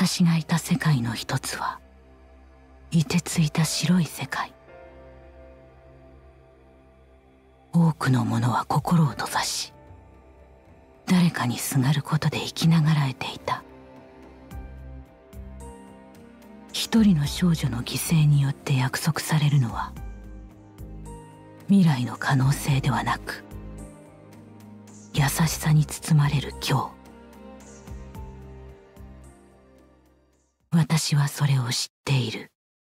私がいた世界の一つは凍てついた白い世界。多くの者は心を閉ざし、誰かにすがることで生きながらえていた。一人の少女の犠牲によって約束されるのは未来の可能性ではなく、優しさに包まれる今日。私はそれを知っている。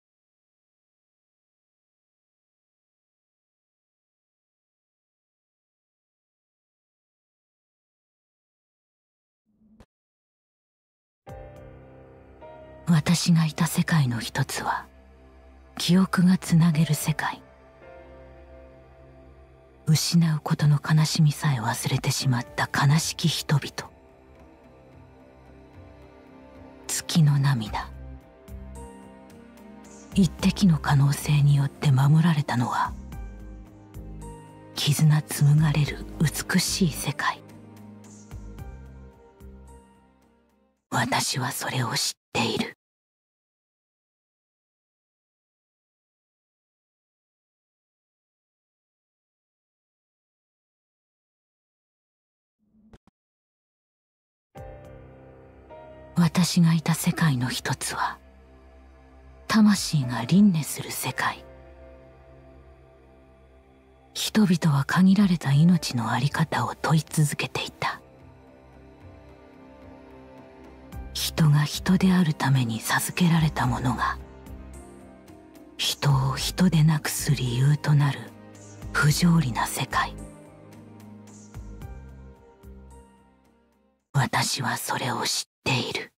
私がいた世界の一つは記憶がつなげる世界。失うことの悲しみさえ忘れてしまった悲しき人々。月の涙。一滴の可能性によって守られたのは絆紡がれる美しい世界。私はそれを知っている。私がいた世界の一つは魂が輪廻する世界。人々は限られた命の在り方を問い続けていた。人が人であるために授けられたものが人を人でなくす理由となる不条理な世界。私はそれを知っている。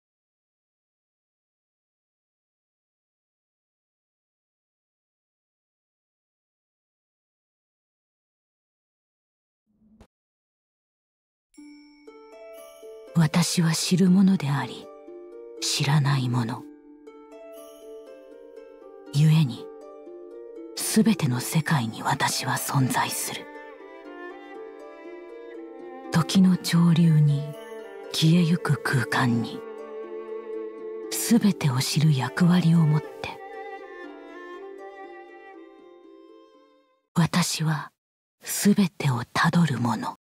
私は知るものであり知らないもの。故にすべての世界に私は存在する。時の潮流に消えゆく空間にすべてを知る役割を持って私はすべてをたどるもの。